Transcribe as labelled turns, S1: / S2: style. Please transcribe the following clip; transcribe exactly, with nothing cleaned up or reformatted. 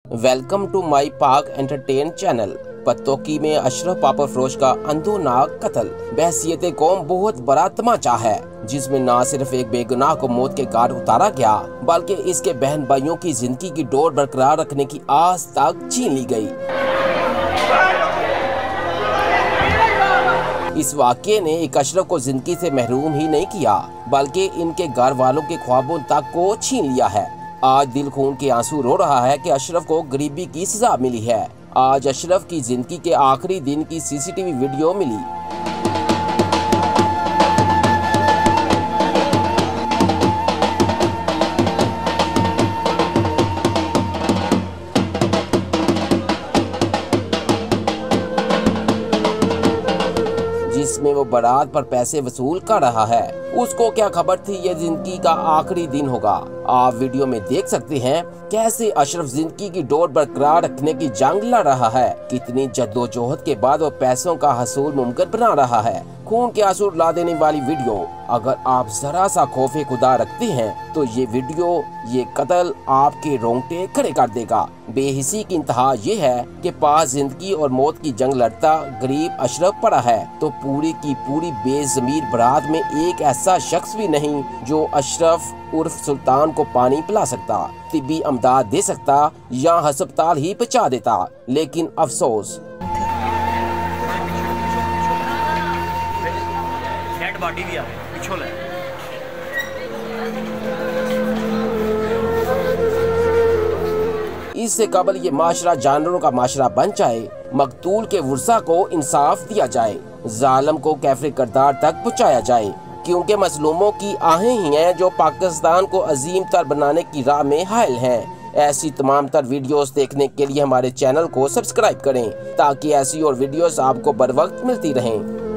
S1: Welcome to my पाक entertain channel. Pattoki में अशरफ पापड़ फरोश का अंधोनाक कत्ल बहसियत कौम बहुत बड़ा तमाचा है, जिसमें न सिर्फ एक बेगुनाह को मौत के घाट उतारा गया बल्कि इसके बहन भाइयों की जिंदगी की डोर बरकरार रखने की आस तक छीन ली गई। इस वाक़ये ने एक अशरफ को जिंदगी से महरूम ही नहीं किया बल्कि इनके घर वालों के ख्वाबों तक को छीन लिया है। आज दिल खून के आंसू रो रहा है कि अशरफ को गरीबी की सजा मिली है। आज अशरफ की जिंदगी के आखिरी दिन की सीसीटीवी वीडियो मिली। जिसमें वो बारात पर पैसे वसूल कर रहा है। उसको क्या खबर थी ये जिंदगी का आखिरी दिन होगा। आप वीडियो में देख सकते हैं कैसे अशरफ जिंदगी की डोर बरकरार रखने की जंग लड़ रहा है। कितनी जद्दोजहद के बाद वो पैसों का हसूल मुमकिन बना रहा है। खून के आंसू ला देने वाली वीडियो। अगर आप जरा सा खौफे खुदा रखते हैं तो ये वीडियो, ये कत्ल आपके रोंगटे खड़े कर देगा। बेहिसी की इंतहा ये है कि पास जिंदगी और मौत की जंग लड़ता गरीब अशरफ पड़ा है तो पूरी की पूरी बेजमीर बारात में एक ऐसा शख्स भी नहीं जो अशरफ उर्फ सुल्तान को पानी पिला सकता, तिब्बी अमदाद दे सकता या अस्पताल ही पहुंचा देता। लेकिन अफसोस
S2: डेड बॉडी भी आ पिछोल है।
S1: इससे कबल ये माशरा जानवरों का माशरा बन जाए, मकतूल के वर्सा को इंसाफ दिया जाए, जालिम को कैफरे किरदार तक पहुँचाया जाए, क्योंकि मजलूमों की आहें ही हैं जो पाकिस्तान को अजीम तर बनाने की राह में हायल हैं। ऐसी तमाम तर वीडियोस देखने के लिए हमारे चैनल को सब्सक्राइब करें ताकि ऐसी और वीडियोस आपको बर वक्त मिलती रहें।